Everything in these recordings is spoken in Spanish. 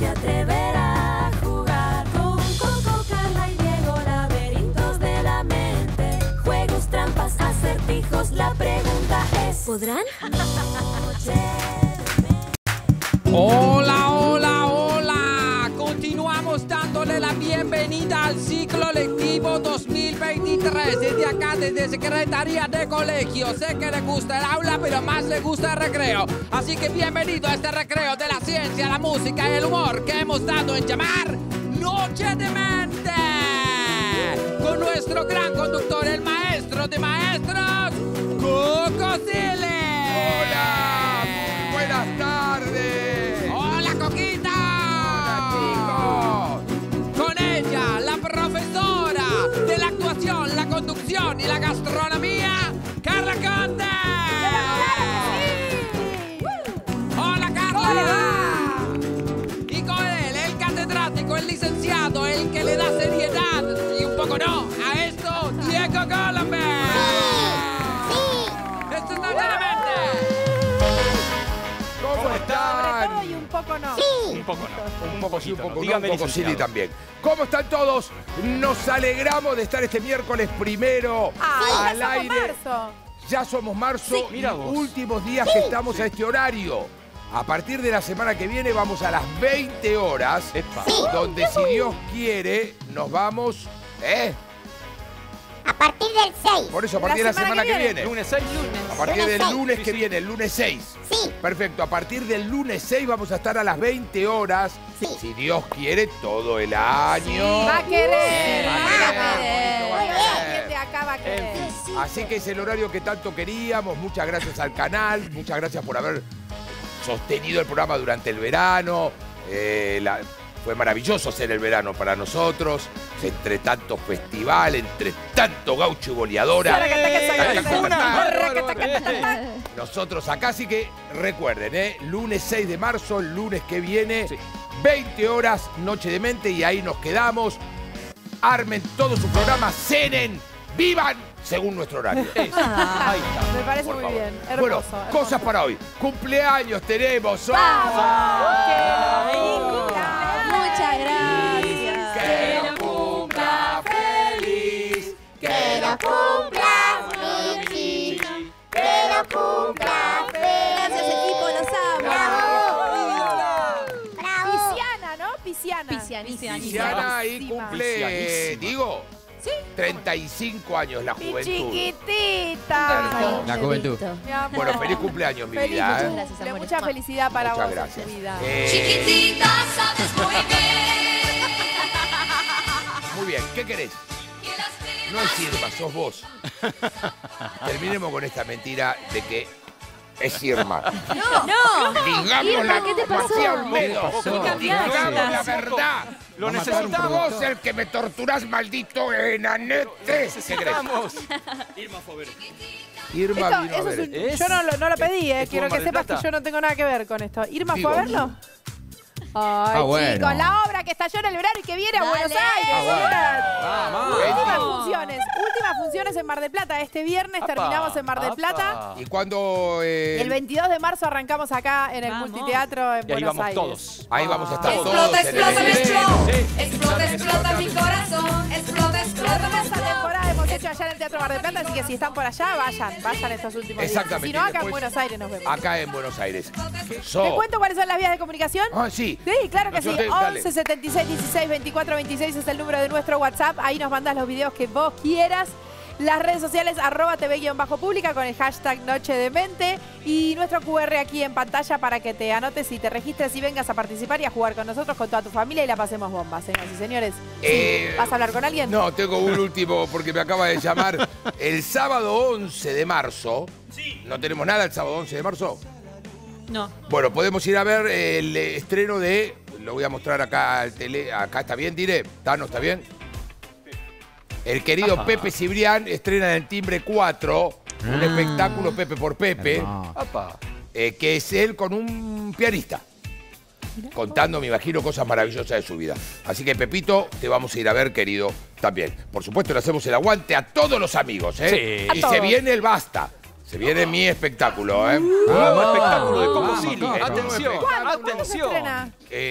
se atreverá a jugar con Coco, Carla y Diego? Laberintos de la mente, juegos, trampas, acertijos. La pregunta es: ¿podrán? Hola, hola, hola. Continuamos dándole la bienvenida al ciclo lectivo 2023 desde acá, desde Secretaría de Colegio. Sé que le gusta el aula, pero más le gusta el recreo. Así que bienvenido a este recreo de la ciencia, la música y el humor que hemos dado en llamar Noche de Mente. Con nuestro gran conductor, el maestro de maestros, Coco Silly. Hola, muy buenas tardes. Hola, Coquita. Hola, chicos. Con ella, la profesora de la actuación, la conducción y la gastronomía, Carla Conde. Hola, Carla. Hola. Y con él, el catedrático, el licenciado, el que le da seriedad y un poco no a esto, Diego Colombe. Esto es Noche de Mente. ¿Cómo Sobre están? todo y un poco no. Un poco no. Un poco sí, un poco no, Dígame, un poco licenciado. Silly también. ¿Cómo están todos? Nos alegramos de estar este miércoles primero Ay, al ya somos aire. marzo. Ya somos marzo y Mira vos. últimos días que estamos a este horario. A partir de la semana que viene vamos a las 20 horas, Epa. donde si Dios quiere nos vamos, A partir del 6. por eso a partir de la semana que viene. Lunes 6. A partir del lunes Sí, que sí. viene, el lunes 6. Sí. Perfecto, a partir del lunes 6 vamos a estar a las 20 horas, si Dios quiere, todo el año. Va a querer, Va a va a querer. querer. Va a La querer. gente acá va a querer. Así que es el horario que tanto queríamos. Muchas gracias al canal, muchas gracias por haber sostenido el programa durante el verano. Fue maravilloso hacer el verano para nosotros, entre tanto festival, entre tanto gaucho y goleadora. Nosotros acá, así que recuerden, lunes 6 de marzo, el lunes que viene, Sí. 20 horas, Noche de Mente, y ahí nos quedamos. Armen todo su programa, cenen, vivan según nuestro horario. Ahí está. Me parece Por muy favor. bien. Hermoso. Bueno, hermoso. cosas para hoy. Cumpleaños tenemos hoy. ¡Vamos! ¡Que lo cumpla! Muchas gracias. Que lo cumpla feliz. Que lo cumplas, Michi. Que lo cumpla Gracias, equipo, los amo. Bravo. Pisciana, ¿no? Pisciana. Piscianísima. Luciana ahí cumple, Piscianísima. digo, Sí. 35 años la Mi juventud. chiquitita. La juventud. Mi amor. Bueno, feliz cumpleaños, mi Feliz, vida. Muchas gracias, De amores. mucha felicidad para Muchas vos gracias. en tu vida. Chiquitita, sabes muy bien. Muy bien, ¿qué querés? No es Irma, sos vos. Terminemos con esta mentira de que es Irma. No. Digamos Irma, la ¿qué te pasó? Matías Olmedo. ¿Qué Digamos la verdad. Lo Sos necesitamos. vos el que me torturás, maldito enanete. ¿Qué querés? Irma Esto- vino a eso es ver. un- yo no lo pedí, ¿Estuvo Quiero en que Mar del sepas que Plata? yo no tengo nada que ver con esto. ¿Irma Digo. fue a verlo? Ay, bueno. chicos, la obra que estalló en el verano y que viene a Dale. Buenos Aires. Vamos. Últimas funciones en Mar del Plata. Este viernes terminamos en Mar del Plata. ¿Y cuando El 22 de marzo arrancamos acá en el Vamos. Multiteatro en Y ahí Buenos vamos Aires. todos. ahí vamos a estar todos? Explota, en el explota, me estreno. explota. Explota, explota mi corazón. Explota, explota, me Esta explota. temporada hemos hecho allá en el Teatro Mar del Plata, así que si están por allá, vayan estos últimos días. Exactamente. Si no, acá en Después- Buenos Aires nos vemos. Acá en Buenos Aires. ¿Te cuento cuáles son las vías de comunicación? Ah, sí. Sí, claro que sí. Yo te- dale. 11 76 16 24 26 es el número de nuestro WhatsApp. Ahí nos mandas los videos que vos quieras. Las redes sociales, @tv_pública con el hashtag Noche de Mente. Y nuestro QR aquí en pantalla para que te anotes y te registres y vengas a participar y a jugar con nosotros, con toda tu familia y la pasemos bombas, señoras y señores. Sí. ¿Vas a hablar con alguien? No, tengo un último porque me acaba de llamar. El sábado 11 de marzo. ¿No tenemos nada el sábado 11 de marzo? No. Bueno, podemos ir a ver el estreno de... Lo voy a mostrar acá al tele. Acá está bien, diré. ¿No está bien? El querido Pepe Cibrián estrena en el Timbre 4 un espectáculo Pepe por Pepe, Apa. que es él con un pianista. Contando, me imagino, cosas maravillosas de su vida. Así que, Pepito, te vamos a ir a ver, querido, también. Por supuesto, le hacemos el aguante a todos los amigos, ¿eh? Sí. Y A se todos. viene el Basta. Se viene mi espectáculo, ¿eh? Nuevo espectáculo de Coco Silly. Nuevo Atención, espectáculo. ¿Cuándo se estrena?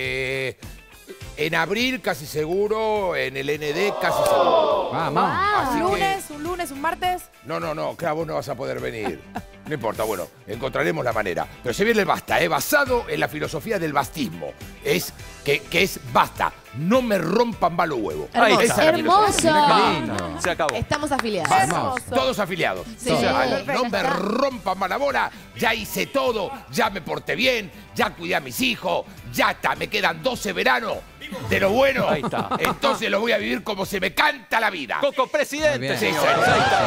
En abril, casi seguro. En el ND, casi seguro. Vamos. Así ¿Un que- lunes, un martes? No, claro, vos no vas a poder venir. No importa, bueno, encontraremos la manera. Pero se viene el basta, basado en la filosofía del bastismo. Que es basta, no me rompan mal los huevos. Ahí Hermoso. está. Esa es la filosofía. Va, se acabó. Estamos afiliados. Hermoso. Todos afiliados. Sí. O sea, Perfecto. no me rompan mal la bola, ya hice todo, ya me porté bien, ya cuidé a mis hijos, ya está, me quedan 12 veranos de lo bueno. Ahí está. Entonces lo voy a vivir como se me canta la vida. Coco presidente, Muy bien. señores. Sí, Ahí está.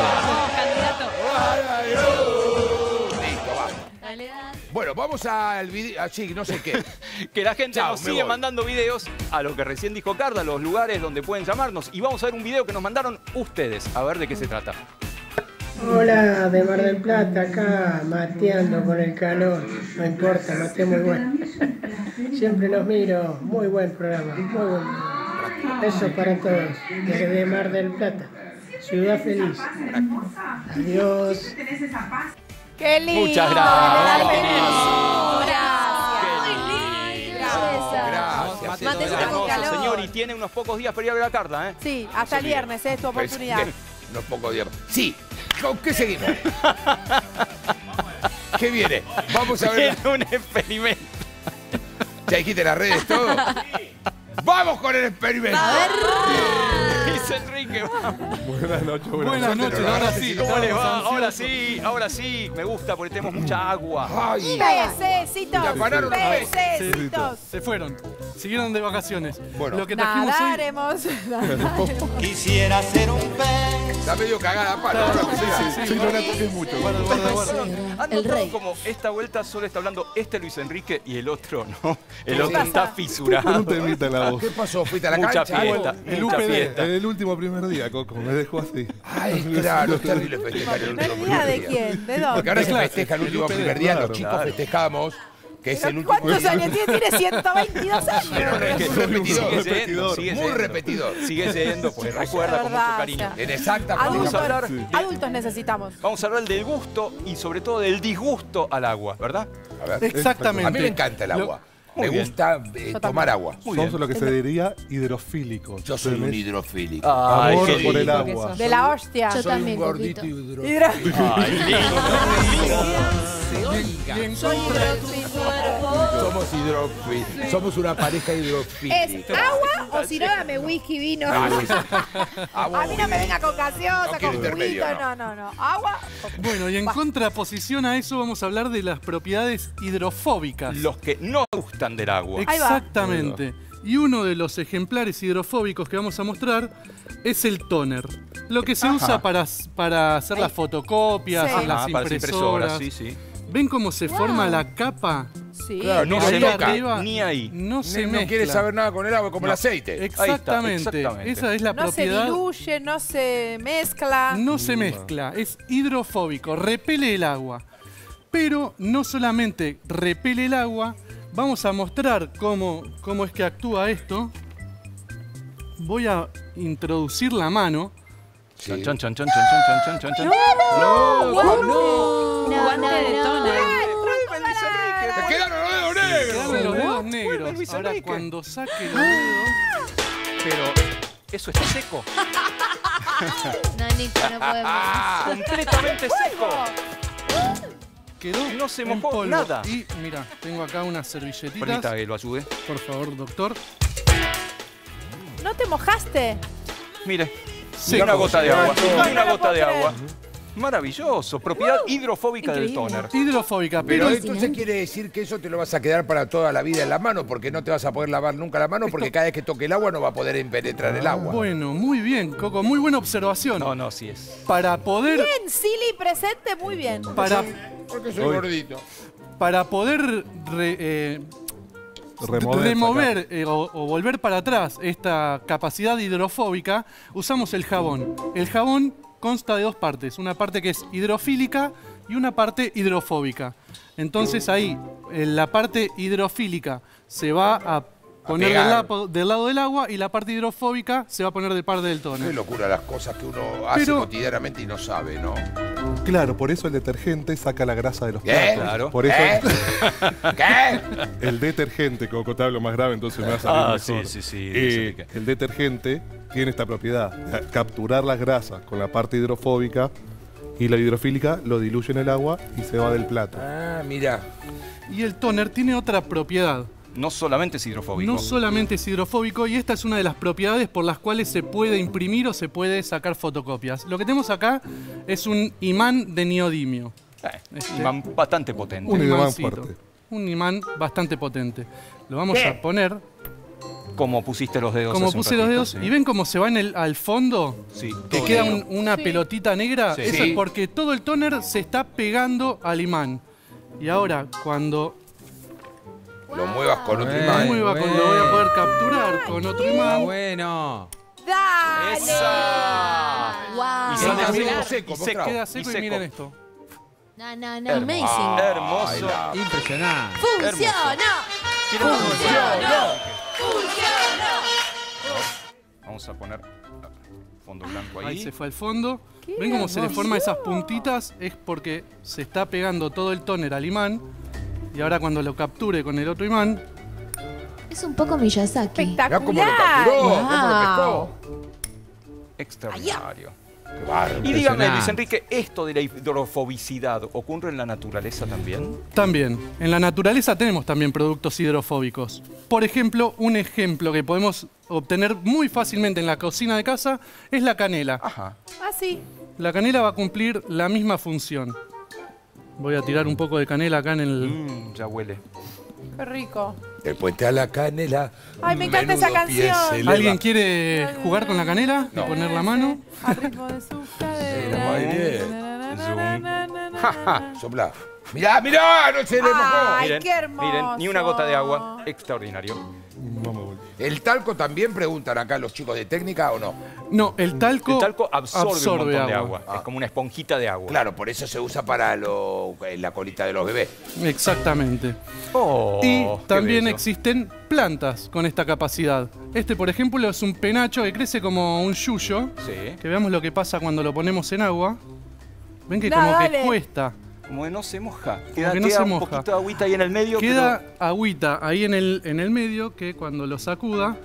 Listo, va. Bueno, vamos al video, sí, no sé qué. Que la gente Chao, nos me sigue voy. mandando videos a lo que recién dijo Carla, los lugares donde pueden llamarnos. Y vamos a ver un video que nos mandaron ustedes. A ver de qué se trata. Hola, de Mar del Plata, acá mateando con el calor. No importa, maté muy bueno. Siempre los miro, muy buen programa, muy buen programa. Eso para todos, desde Mar del Plata, ciudad feliz. Adiós. ¡Qué lindo! Muchas gracias. Gracias. Mate, señora. con calor. Señor, y tiene unos pocos días para ir a ver a Carla, ¿eh? Sí, hasta el viernes, es tu oportunidad. Unos pocos días. Sí, ¿con qué seguimos? ¿Qué viene? Vamos a ver. Tiene un experimento. ¿Ya dijiste las redes todo? ¡Vamos con el experimento! Dice Enrique. Buenas noches, Buenas noches, ahora sí. ¿Cómo les va? Ahora sí. Me gusta porque tenemos mucha agua. ¡Ay! Pececitos, Me apanaron los pececitos. Se fueron, siguieron de vacaciones. Bueno. Lo que trajimos hoy... Nadaremos. Quisiera ser un pez. Está medio cagada para. Ahora me siga. Sí, no la toques mucho. Guarda. ¿Han El notado rey. como esta vuelta solo está hablando Luis Enrique y el otro no? El ¿Qué otro pasa? está Con fisurado. un temita en la voz. ¿Qué pasó? ¿Fuiste a la Mucha cancha? fiesta. El Mucha UPD, fiesta. en el último primer día, Coco, me dejó así. Ay, claro, es terrible festejar el último ¿Primer día primer de día. quién? ¿De Porque ahora dónde? se clase, festeja el último el primer día, los claro. chicos Claro. festejamos, que es el último. ¿Cuántos años tiene? Tiene 122 Pero es que años. es repetidor. Repetidor. Sigue Muy siendo. repetididor. Sigue siendo, pues recuerda con mucho Verdad, cariño. o sea. En exacta Vamos a Adultos, hablar adultos necesitamos. Vamos a hablar del gusto y sobre todo del disgusto al agua, ¿verdad? A ver. Exactamente. A mí me encanta el agua. Muy Me bien. gusta tomar agua. Muy Somos bien. lo que se diría hidrofílicos. Yo soy un ¿Tenés hidrofílico. Ay, amor qué por el lindo. agua. De la hostia. Yo Soy también, un gordito Coquito. hidrofílico. Ay, lindo. Soy hidrofílico. Somos hidrofílicos. Somos una pareja ¿Es hidrofílica. agua o si no dame whisky, vino? Ah, sí, sí. A mí no me venga con gaseosa, No con quiero juguito, intermedio, no. Agua. Bueno, y en contraposición a eso vamos a hablar de las propiedades hidrofóbicas. Los que no gustan del agua. Ahí va. Exactamente. Y uno de los ejemplares hidrofóbicos que vamos a mostrar es el tóner. Lo que se usa para hacer las fotocopias, Sí. en las para las impresoras. sí, sí. ¿Ven cómo se forma la capa? Sí. Claro, No Ahí se toca. toca ni ahí. No se No mezcla. quiere saber nada con el agua, como el aceite. Exactamente. exactamente. Esa es la No se propiedad. diluye, no se mezcla. No se mezcla, es hidrofóbico, repele el agua. Pero no solamente repele el agua, vamos a mostrar cómo es que actúa esto. Voy a introducir la mano. Chan, chan, chan, chan, chan, chan, chan, chan, chan. Guante de toner. ¡Te quedaron los dedos negros! Quedaron los dedos Vuelve negros. Luis Ahora Enrique. cuando saque los dedos, Pero eso está seco. No, Nico, no podemos. Completamente seco. quedó No se en mojó polvo. nada. Y mira, tengo acá unas servilletitas. Permita que lo ayude. Por favor, doctor. ¿No te mojaste? Mire, Seco. una gota de agua. No, Una no lo gota de puedo agua. Maravilloso. Propiedad hidrofóbica del Increíble. tóner. Hidrofóbica, Pero pero entonces quiere decir que eso te lo vas a quedar para toda la vida en la mano, porque no te vas a poder lavar nunca la mano, porque cada vez que toque el agua no va a poder penetrar el agua. bueno, muy bien, Coco, muy buena observación. No, sí es. Para poder, Bien, Silly presente, muy bien. Porque soy gordito. para poder remover o volver para atrás esta capacidad hidrofóbica, usamos el jabón. El jabón consta de dos partes, una parte que es hidrofílica y una parte hidrofóbica. Entonces ahí, en la parte hidrofílica se va a poner pegar. del lado del agua y la parte hidrofóbica se va a poner de parte del Qué tóner. locura las cosas que uno hace cotidianamente y no sabe, ¿no? Claro, por eso el detergente saca la grasa de los ¿Qué? platos. Claro. Por eso ¿Qué? el detergente, como te hablo más grave, entonces me va a salir mejor. sí. El detergente tiene esta propiedad, capturar las grasas con la parte hidrofóbica y la hidrofílica lo diluye en el agua y se va del plato. Ah, mira. Y el tóner tiene otra propiedad. No solamente es hidrofóbico. No solamente es hidrofóbico, y esta es una de las propiedades por las cuales se puede imprimir o se puede sacar fotocopias. Lo que tenemos acá es un imán de neodimio. Imán bastante potente. Un imán imancito. fuerte. Un imán bastante potente. Lo vamos a poner Como pusiste los dedos. como hace un puse los ratito, dedos. sí. ¿Y ven cómo se va al fondo? Sí. Que todo queda negro. una pelotita negra. Sí. Eso Sí. es porque todo el tóner se está pegando al imán. Y ahora, cuando Lo muevas con otro Bueno. imán. mueva, lo voy a poder capturar con otro imán. Bueno. ¡Dale! ¡Esa! Wow. Y Queda sale seco, seco, seco, y seco. mostrado. Queda seco y seco. miren esto. No, amazing. Hermoso. Impresionante. ¡Funcionó! Vamos a poner fondo blanco ahí. Ahí se fue al fondo. ¿Ven cómo se le forman esas puntitas? Es porque se está pegando todo el tóner al imán. Y ahora cuando lo capture con el otro imán, Es un poco Miyazaki. Mirá cómo lo ¡Espectacular! capturó, cómo Wow. lo pescó. Extraordinario. Qué bárbaro. Y dígame, Impresionante. Luis Enrique, ¿esto de la hidrofobicidad ocurre en la naturaleza también? también, en la naturaleza tenemos también productos hidrofóbicos. Por ejemplo, un ejemplo que podemos obtener muy fácilmente en la cocina de casa es la canela. Ajá. Ah, sí. La canela va a cumplir la misma función. Voy a tirar un poco de canela acá en el... Ya huele. Qué rico. Del puente a la canela. Ay, me encanta esa menudo pie canción. se eleva. ¿Alguien quiere jugar con la canela y poner la mano? A ritmo de su cadera. Muy bien. Zoom. Sopla. Mirá, mirá, no se le mojó. Ay, qué hermoso. Miren, ni una gota de agua. Extraordinario. Vamos, ¿El talco también preguntan acá los chicos de técnica o no? No, el talco, El talco absorbe un montón de agua. Ah. Es como una esponjita de agua. Claro, por eso se usa para la colita de los bebés. Exactamente. Oh, Y qué también bello. existen plantas con esta capacidad. Este, por ejemplo, es un penacho que crece como un yuyo. Sí. Que veamos lo que pasa cuando lo ponemos en agua. Ven que No, como dale. que cuesta. Como que no se moja. Queda, que no queda se un moja. poquito de agüita ahí en el medio. Queda agüita ahí en el medio que cuando lo sacuda...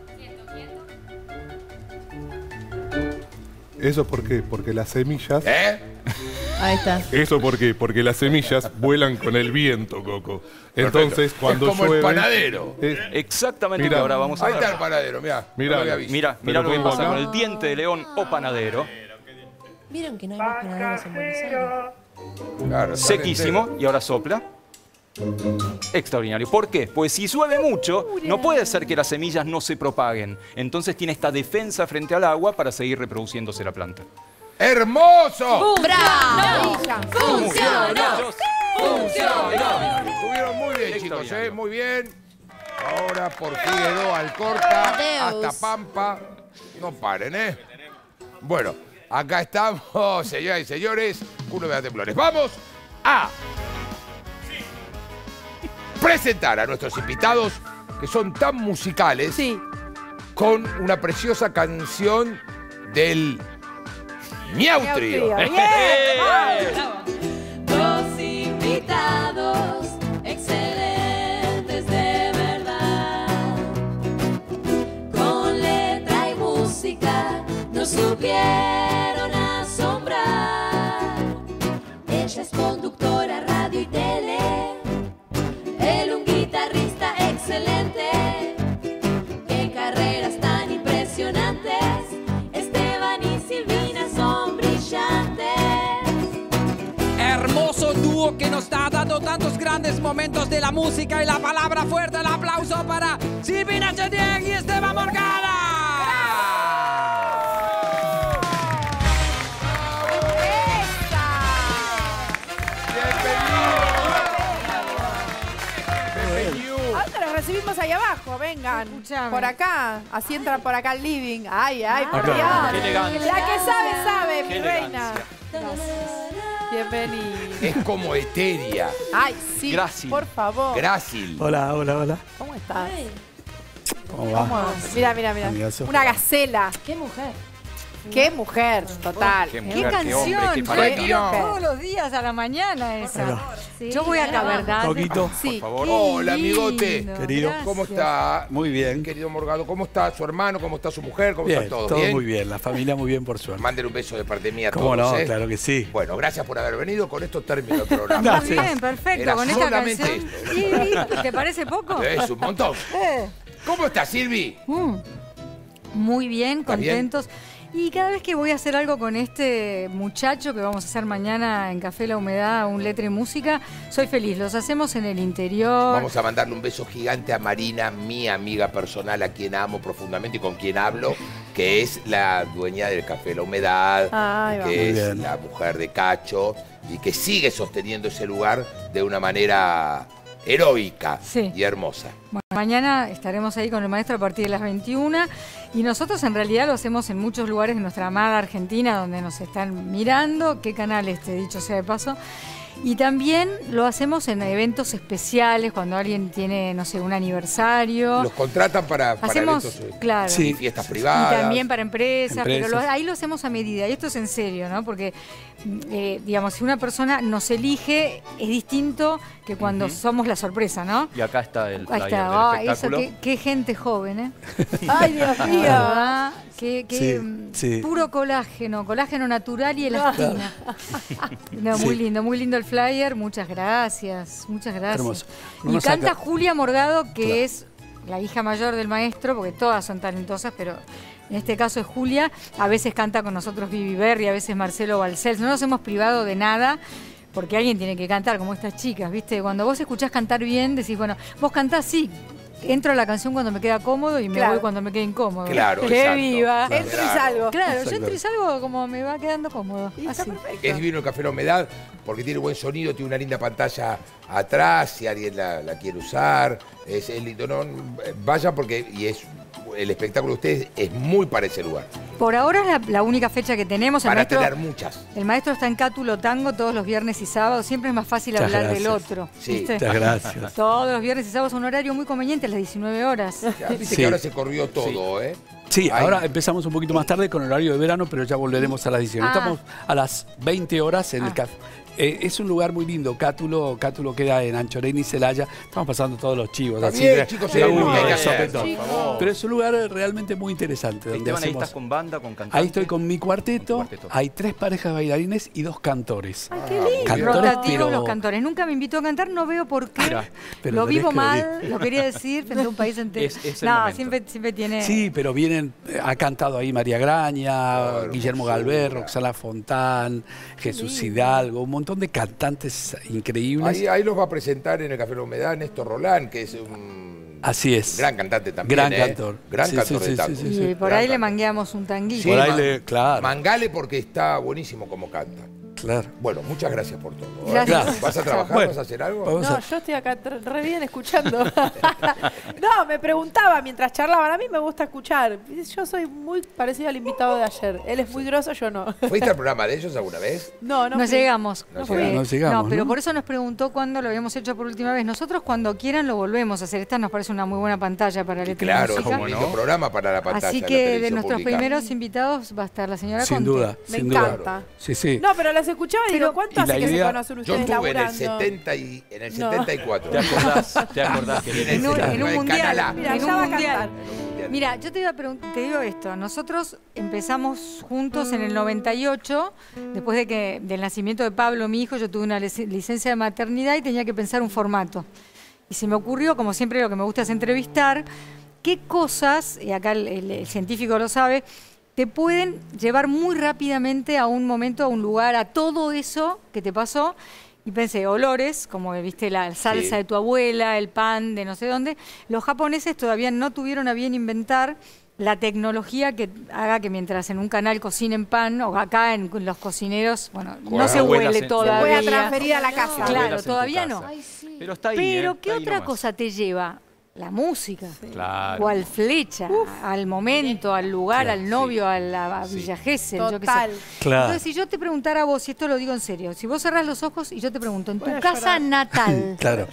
¿Eso por qué? Porque las semillas... ¿Eh? Ahí está. ¿Eso por qué? Porque las semillas vuelan con el viento, Coco. Entonces, Perfecto. cuando Es como llueve... el panadero. Exactamente Mira. lo que ahora vamos a Ahí ver. está el panadero, mirá. Mirá, no lo había visto. Mira, ¿Me mira lo lo que pongo pasa acá? con el diente de león o panadero. ¿Vieron que no hay más panaderos en Buenos Aires? Claro, Sequísimo. Y ahora sopla. Extraordinario. ¿Por qué? Pues si llueve mucho, no puede ser que las semillas no se propaguen. Entonces tiene esta defensa frente al agua para seguir reproduciéndose la planta. ¡Hermoso! ¡Bravo! ¡Funcionó! Estuvieron muy bien, chicos, Extraordinario. muy bien. Ahora por Figueroa, Alcorta, Adeus. hasta Pampa. No paren, ¿eh? Bueno, acá estamos, señoras y señores. Uno de temblores. Vamos a presentar a nuestros invitados que son tan musicales Sí. con una preciosa canción del Miau Trío. Bien. Dos invitados excelentes de verdad. Con letra y música nos supieron asombrar. Ella es conductora, radio y tele. Él un guitarrista excelente. Qué carreras tan impresionantes. Esteban y Silvina son brillantes. Hermoso dúo que nos está dando tantos grandes momentos de la música y la palabra fuerte. El aplauso para Silvina Chediek y Esteban Morgada. Ahora los recibimos ahí abajo, vengan. Por acá, así entran por acá al living. Ay, ay, por Dios. Qué elegancia. La que sabe, sabe, mi Qué reina. elegancia. Bienvenida. Es como etérea, Ay, sí, Grácil. por favor. grácil. Hola, hola, hola. ¿Cómo estás? ¿Cómo va? Mira, mira, mira. Amigazo. Una gacela. Qué mujer. Qué mujer, total. Qué Qué mujer, qué canción, hombre, qué yo fanática. todos los días a la mañana esa. Bueno. Sí, yo voy acá, ¿verdad? Coquito. Sí. Por favor. Hola, amigote. Querido. ¿Cómo está? Muy bien. Querido Morgado, ¿cómo está su hermano? ¿Cómo está su mujer? ¿Cómo Bien, está todo? todo ¿Bien? muy bien. La familia muy bien, por suerte. Mándele un beso de parte mía a ¿Cómo todos, no? ¿eh? Claro que sí. Bueno, gracias por haber venido. Con esto termino el programa. Muy bien, perfecto. Era Con esta solamente canción. esto. Sí, ¿te parece poco? Es un montón. Eh. ¿Cómo estás, Silvi? Muy bien, ¿Está bien? contentos. Y cada vez que voy a hacer algo con este muchacho que vamos a hacer mañana en Café La Humedad, un letra y música, soy feliz. Los hacemos en el interior. Vamos a mandarle un beso gigante a Marina, mi amiga personal, a quien amo profundamente y con quien hablo, que es la dueña del Café La Humedad, Ay, va. que Muy es bien. la mujer de Cacho y que sigue sosteniendo ese lugar de una manera heroica Sí. y hermosa. Bueno, mañana estaremos ahí con el maestro a partir de las 21 y nosotros en realidad lo hacemos en muchos lugares de nuestra amada Argentina donde nos están mirando, qué canal dicho sea de paso. Y también lo hacemos en eventos especiales, cuando alguien tiene, no sé, un aniversario. Los contratan para Hacemos, eventos, claro. Sí. fiestas privadas. Y también para empresas, pero Empresas. ahí lo hacemos a medida. Y esto es en serio, ¿no? Porque, digamos, si una persona nos elige, es distinto que cuando somos la sorpresa, ¿no? Y acá está el Ahí flyer está. del Ah, eso, espectáculo. qué gente joven, ¿eh? Ay, Dios mío. ¿Verdad? Qué Sí, sí. puro colágeno natural y elastina. No, muy lindo el flyer. Muchas gracias. Hermoso. Y Vamos canta acá. Julia Morgado, que Claro. es la hija mayor del maestro, porque todas son talentosas, pero en este caso es Julia. A veces canta con nosotros Vivi Berry, a veces Marcelo Balcells. No nos hemos privado de nada. Porque alguien tiene que cantar, como estas chicas, ¿viste? Cuando vos escuchás cantar bien, decís, bueno, vos cantás, sí, entro a la canción cuando me queda cómodo y me Claro. voy cuando me quede incómodo. Claro, ¡Qué exacto. viva! Claro. Entro y salgo. Claro, yo Exacto. entro y salgo como me va quedando cómodo. Y está Así. perfecto. Es divino el Café La Humedad porque tiene buen sonido, tiene una linda pantalla atrás, si alguien la quiere usar. Es lindo, ¿no? Vaya porque el espectáculo de ustedes es muy para ese lugar. Por ahora es la única fecha que tenemos. Para tener muchas. El maestro está en Cátulo Tango todos los viernes y sábados. Siempre es más fácil Muchas hablar del gracias. otro. Sí. ¿viste? Muchas gracias. Todos los viernes y sábados, un horario muy conveniente, a las 19 horas. Ya, viste Sí. que ahora se corrió todo, ¿eh? Sí, Ay. ahora empezamos un poquito más tarde con el horario de verano, pero ya volveremos a las 19. Ah. Estamos a las 20 horas en el café. Es un lugar muy lindo. Cátulo queda en Anchorena y Celaya. Estamos pasando todos los chivos. Está así bien, que chicos, de es lo uno, que hay que de hacer, sopetón. por favor. Pero es un lugar realmente muy interesante. Donde Esteban, ahí hacemos... estás con banda, con cantante. Ahí estoy con mi cuarteto. Tu cuarteto. Hay 3 parejas de bailarines y 2 cantores. Ay, qué lindo. Cantores, Rotativos pero- los cantores. Nunca me invitó a cantar, no veo por qué. pero lo tenés vivo que mal, venir. lo quería decir frente a un país entero. Es el no, momento. siempre tiene. Sí, pero vienen, ha cantado ahí María Graña, Guillermo hermosura. Galvez, Roxana Fontán, Jesús Hidalgo, un montón de cantantes increíbles. Ahí los va a presentar en el Café La Humedad Néstor Rolán, que es un Así es. gran cantante también. Gran ¿eh? cantor. Gran Sí, cantor sí, de sí, tango. sí, sí. Y por Gran ahí le cantor. mangueamos un tanguito. Sí, Por ahí claro. Mangale porque está buenísimo como canta. Claro. Bueno, muchas gracias por todo. ¿eh? Gracias. ¿Vas a trabajar? Bueno, ¿Vas a hacer algo? vamos No, a- yo estoy acá re bien escuchando. No, me preguntaba mientras charlaban. A mí me gusta escuchar. Yo soy muy parecido al invitado de ayer. Él es muy grosso, yo no. ¿Fuiste al programa de ellos alguna vez? No, No fui. llegamos. No Fue- llegamos. No llegamos, pero ¿no? por eso nos preguntó cuándo lo habíamos hecho por última vez. Nosotros cuando quieran lo volvemos a hacer. Esta nos parece una muy buena pantalla para letra y Claro, es música. un lindo programa para la pantalla. Así de la que de televisión nuestros pública. primeros invitados va a estar la señora Sin Conte. duda, Me sin encanta. duda. Sí, sí. No, pero las escuchaba y digo, Pero- ¿cuánto y hace la que se idea- conocen Yo ustedes estuve en el laburando? 70 y en el No. 74. ¿Te acordás que En viene el En un 79, mundial. Canal A. Mira, En ya un va a mundial. cantar. Mira, yo te digo esto. Nosotros empezamos juntos en el 98, después del nacimiento de Pablo, mi hijo. Yo tuve una licencia de maternidad y tenía que pensar un formato. Y se me ocurrió, como siempre lo que me gusta es entrevistar, qué cosas, y acá el científico lo sabe, te pueden llevar muy rápidamente a un momento, a un lugar, a todo eso que te pasó. Y pensé, olores, como viste la salsa Sí. de tu abuela, el pan de no sé dónde. Los japoneses todavía no tuvieron a bien inventar la tecnología que haga que mientras en un canal cocinen pan, o acá en los cocineros, bueno, Con no se abuelas huele en- todavía. Voy a transferir a la casa. Claro, Abuelas en tu todavía casa. no. Ay, sí. Pero está ahí. Pero ¿qué está ahí otra nomás. cosa te lleva? La música. Claro. Cual flecha, al momento, al lugar, Claro, al novio, a la Villa Gesell, yo qué sé. Total. Claro. Entonces, si yo te preguntara a vos, y esto lo digo en serio, si vos cerrás los ojos y yo te pregunto, en Voy tu a casa llorar. natal, Claro.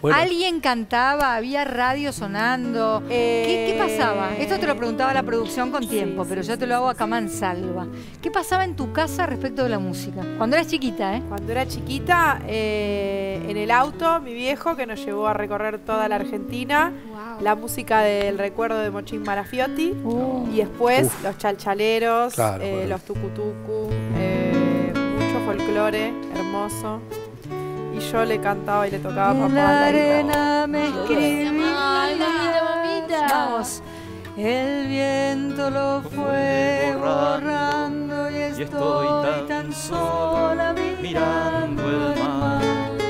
Bueno. ¿Alguien cantaba? ¿Había radio sonando? ¿Qué pasaba? Esto te lo preguntaba la producción con tiempo, pero yo te lo hago acá mansalva. ¿Qué pasaba en tu casa respecto de la música? Cuando eras chiquita, ¿eh? Cuando era chiquita, en el auto, mi viejo, que nos llevó a recorrer toda la Argentina, la música del recuerdo de Mochín Marafiotti, y después los chalchaleros, Claro, los tucutucu, mucho folclore hermoso. Y yo le cantaba y le tocaba a papá. La arena me escribía. mamita. Vamos. El viento lo fue borrando y estoy tan sola mirando el mar.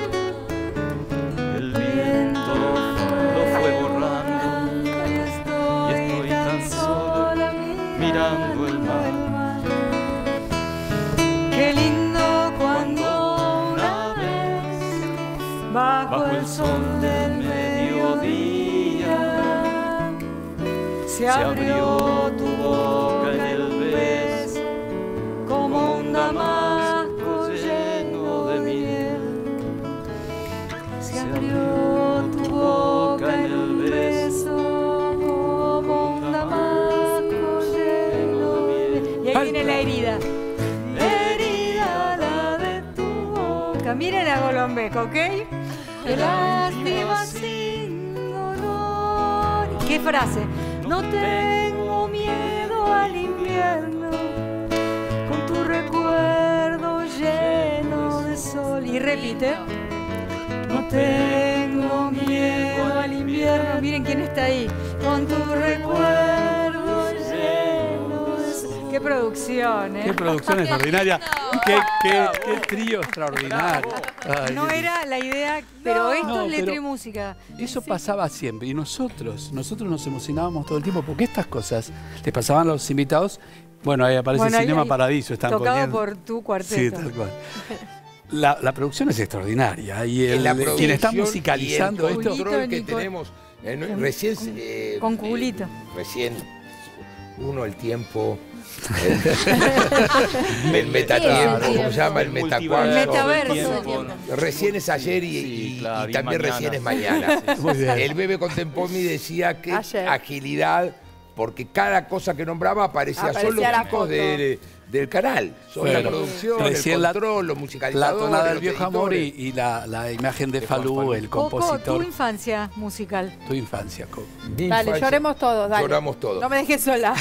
El viento lo fue borrando y estoy tan sola mirando el mar. Qué lindo cuando una vez bajo el sol del mediodía se abrió tu boca en el beso como un damasco lleno de miel. Se abrió tu boca en el beso como un damasco lleno de miel. Y ahí viene la herida. Herida la de tu boca. Miren a Golombek, ¿ok? Qué lástima sin dolor. ¿Qué frase? No tengo miedo al invierno, con tu recuerdo lleno de sol. Y repite. No tengo miedo al invierno. Miren quién está ahí. Con tu recuerdo lleno de sol. Qué producción, ¿eh? Qué producción extraordinaria. Qué trío extraordinario. Ay, No era la idea, pero esto No, es letra pero y música. Eso pasaba siempre y nosotros nos emocionábamos todo el tiempo porque estas cosas les pasaban a los invitados. Bueno, ahí aparece Cinema ahí, Paradiso. Están tocado poniendo. por tu cuarteto. Sí, tal cual. La producción es extraordinaria y quien está musicalizando y el esto. control que tenemos recién con culito. Recién uno el tiempo. El metatiempo, ¿cómo se llama? El metacuarzo. El metaverso. Recién es ayer y también mañana. recién es mañana. Muy bien. El Bebe Contempomi decía que agilidad, porque cada cosa que nombraba aparecía solo la chicos foto. del canal. Son la producción, recién el control, los La musicalizadores, tonada del los viejo amor editores. y la imagen de Falú, el Coco, compositor. tu infancia musical. Tu infancia, Coco. Mi Dale, infancia. lloremos todos, dale. Lloramos todos. No me dejes sola.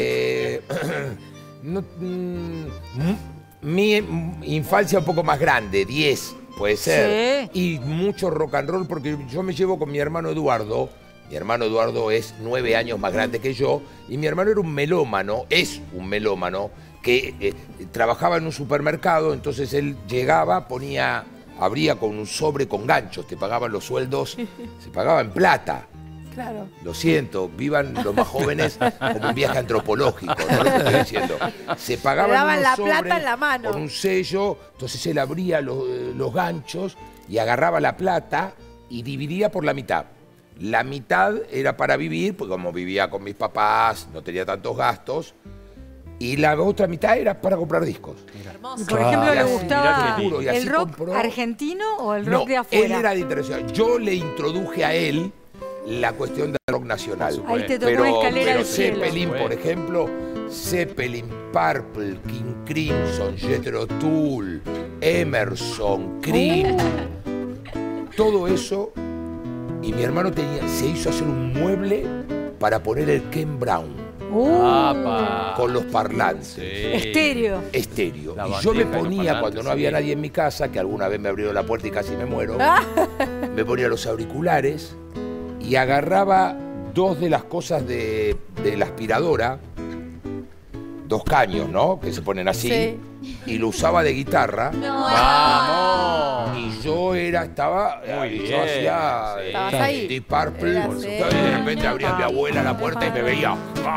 Mi infancia un poco más grande, 10 puede ser. Sí. Y mucho rock and roll porque yo me llevo con mi hermano Eduardo. Mi hermano Eduardo es 9 años más grande que yo. Y mi hermano era un melómano, es un melómano, que trabajaba en un supermercado. Entonces él llegaba, abría con un sobre con ganchos, te pagaban los sueldos, se pagaba en plata. Claro. Lo siento, vivan los más jóvenes como un viaje antropológico, no lo que estoy diciendo. Se pagaban Le daban unos la sobres plata en la mano. con un sello, entonces él abría los ganchos y agarraba la plata y dividía por la mitad. La mitad era para vivir, porque como vivía con mis papás, no tenía tantos gastos, y la otra mitad era para comprar discos. Y por ejemplo, ¿le gustaba Y así el rock compró- argentino o el rock No, de afuera? él era de internacional. Yo le introduje a él la cuestión del rock nacional. Ahí te tocó una escalera pero al cielo. Zeppelin, por ejemplo, Zeppelin, Purple, King Crimson, Jethro Tull, Emerson, Cream, todo eso. Y mi hermano se hizo hacer un mueble para poner el Ken Brown con los parlantes. Estéreo. Estéreo. La Y yo me bandeja y los ponía, parlantes, cuando no había sí. nadie en mi casa, que alguna vez me abrieron la puerta y casi me muero, me ponía los auriculares y agarraba 2 de las cosas de la aspiradora, 2 caños, ¿no? Que se ponen así, Sí. y lo usaba de guitarra. ¡Vamos! Y yo estaba, Muy yo bien, hacía sí. Estabas ahí. Deep Purple, Era por así. supuesto, y de repente abría mi abuela la puerta y me veía.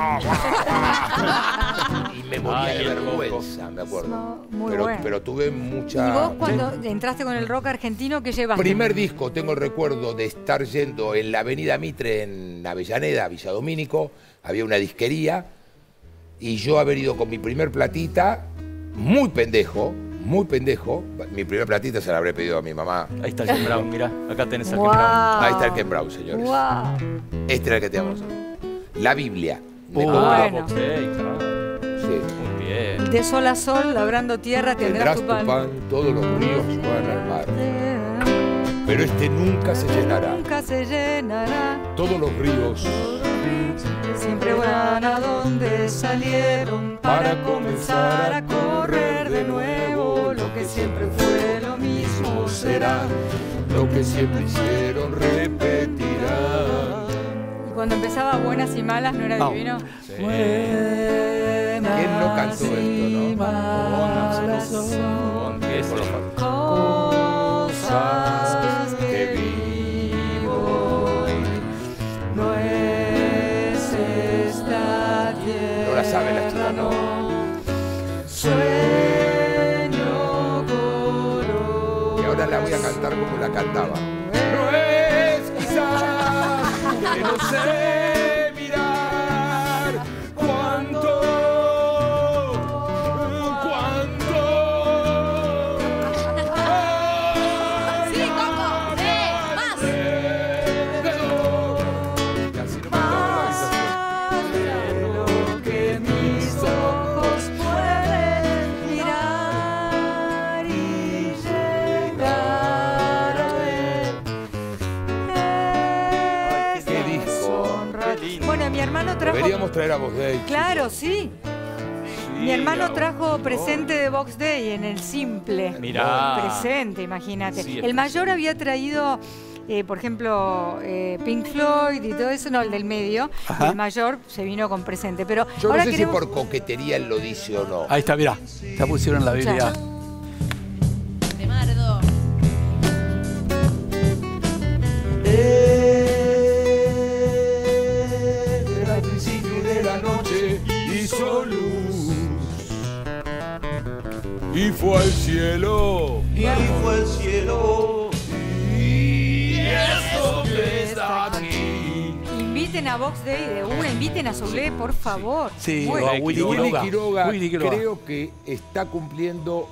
Y me moría Ay, de el vergüenza, me acuerdo. No, muy bueno. Pero tuve mucha... ¿Y vos cuando entraste con el rock argentino, qué llevaste? Primer disco, tengo el recuerdo de estar yendo en la Avenida Mitre, en Avellaneda, Villa Domínico, había una disquería, y yo haber ido con mi primer platita, muy pendejo, muy pendejo. Mi primer platita se la habré pedido a mi mamá. Ahí está el Ken Brown, mirá. Acá tenés el Wow. Ken Brown. Ahí está el Ken Brown, señores. Wow. Este era el que teníamos nosotros. La Biblia. Me Bueno. contó. Ok, claro. Sí. Muy bien. De sol a sol, labrando tierra, tendrás tu pan. Todos los ríos van al mar. Pero este nunca se llenará. Nunca se llenará. Todos los ríos Siempre van a donde salieron para comenzar a correr de nuevo. Lo que siempre fue lo mismo será. lo que siempre hicieron repetirá. Y cuando empezaba buenas y malas, ¿no era divino? Sí. ¿Quién no cantó esto, no? Cosas que vivo no es esta tierra. No la sabe la chica, ¿no? Sueño color. Y ahora la voy a cantar como la cantaba. No es quizás que no sé mirar cuánto. Sí, Coco, más. Casi no me Lo que mis ojos pueden mirar y llegar a ver. ¿Qué disco? Bueno, mi hermano trajo... Deberíamos traer a Box Day. Claro, sí. Mi hermano trajo presente de Box Day en el Simple. Mirá. Presente, imagínate. Sí, El mayor había traído, por ejemplo, Pink Floyd y todo eso, no, el del medio. Ajá. El mayor se vino con presente. Pero Yo no ahora sé queremos... si por coquetería él lo dice o no. Ahí está, mirá. Ya pusieron la Biblia. De Mardo. Era el principio de la noche, hizo luz y fue al cielo. Y fue el cielo. Y eso que está aquí. Inviten a Box Day de una, inviten a Soule, por favor. Sí, Bueno, o a Willy Quiroga. Willy Quiroga. Creo que está cumpliendo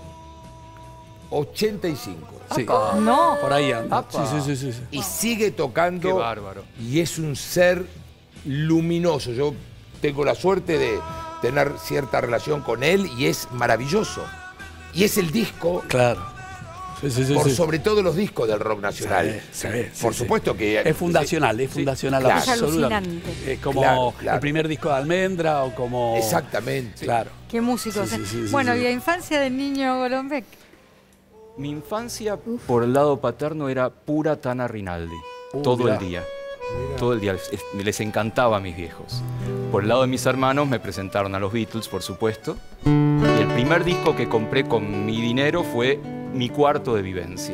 85. Sí. no. Por ahí anda. Sí. Y sigue tocando. Qué bárbaro. Y es un ser luminoso. Yo tengo la suerte de tener cierta relación con él y es maravilloso. Y es el disco, Claro. Sí. por sobre todo los discos del rock nacional. Sí, Por supuesto que... Es fundacional, es fundacional Claro. Es absolutamente. alucinante. Es como Claro. el primer disco de Almendra o como... Exactamente. Claro. Qué músicos. Sí, Bueno, sí. y la infancia del niño Golombek. Mi infancia por el lado paterno era pura Tana Rinaldi. Todo mirá. el día. Todo el día. Les encantaba a mis viejos. Por el lado de mis hermanos me presentaron a los Beatles, por supuesto. Y el primer disco que compré con mi dinero fue Mi Cuarto de Vivencia.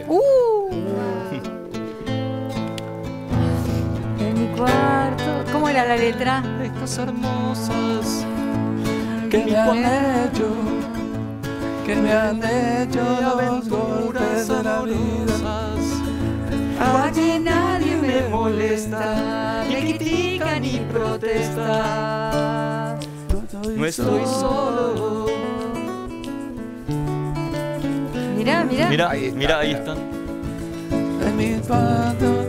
En mi cuarto. ¿Cómo era la letra? Estas hermosas Que me han hecho los golpes de la vida. Aquí nadie me molesta, me critica ni protesta. No estoy solo. Mirá. Mira, Ahí está, mira, ahí mira. están. En mi cuarto,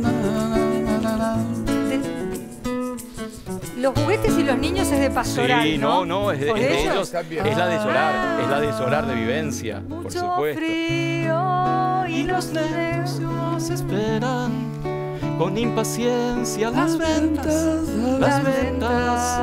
Los juguetes y los niños es de pastoral, Sí, no, es ¿O de ellos? ellos. También. Es la de llorar, es la de llorar de vivencia, por Mucho supuesto. frío y los nervios esperan con impaciencia las ventas, las ventas.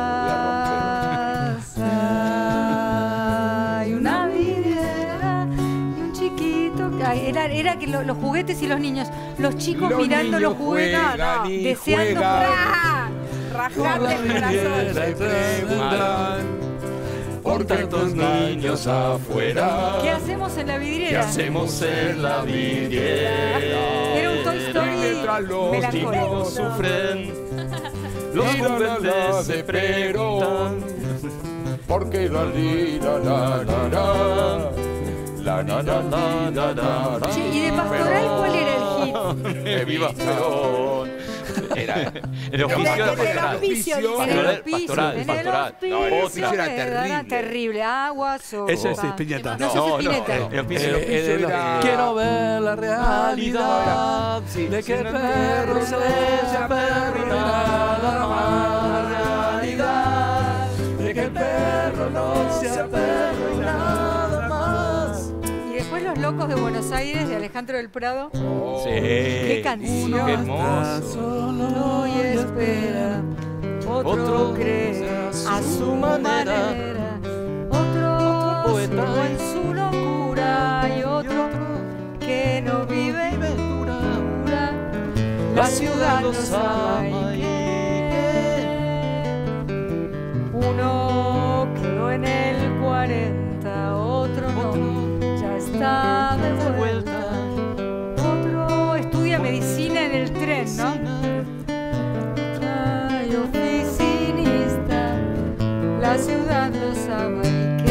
Hay una vidriera y un chiquito. Era que los juguetes y los niños, los chicos Los mirando niños los juguetes, juegan y deseando. juegan. ¡Ah! Rajate el corazón. Se preguntan por tantos niños afuera. ¿Qué hacemos en la ¿Qué vidriera? hacemos en la vidriera? Era un Toy Story Mientras los melancólico. Chicos sufren, los Y la, la, la, juguetes se de preguntan. Porque la Che, ¿y de pastoral cuál era el hit? Viva Perón, El oficio En el hospicio, dice. En el hospicio. Pastoral. En el hospicio. No, el hospicio era terrible. Terrible. Agua, sopa. Ese es Spinetta. No, ese es Spinetta. El oficio era... Quiero ver la realidad de que el perro sea perro y nada más. Realidad de que el perro no sea perro y nada más. Y después Los Locos de Buenos Aires de Alejandro del Prado. Sí. Qué canción. Qué hermoso. Solo y espera. Otro cree a su manera. Otro poeta en su locura. Y otro que no vive dura. La ciudad nos ama y uno quedó en el 40, otro no, ya está de vuelta. Otro estudia medicina en el tren, ¿no? Ay, oficinista, la ciudad los ama y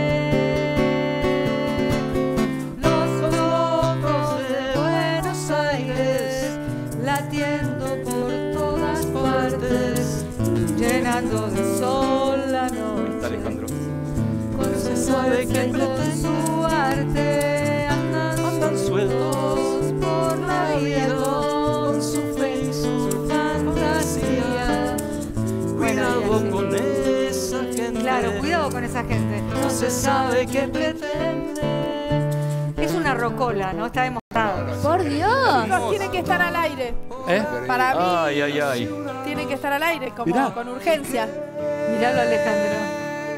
los locos de Buenos Aires latiendo por todas partes, llenando de sol la noche. Alejandro. No se sabe que en su arte andan sueltos por la vida con su fe y su fantasía. Cuidado con esa gente. Claro, cuidado con esa gente. No se sabe qué pretende. Es una rocola, ¿no? Está demostrado. Por Dios. Chicos, tienen que estar al aire. Para mí. Ay, ay, ay. Tienen que estar al aire, como con urgencia. Miralo, Alejandro.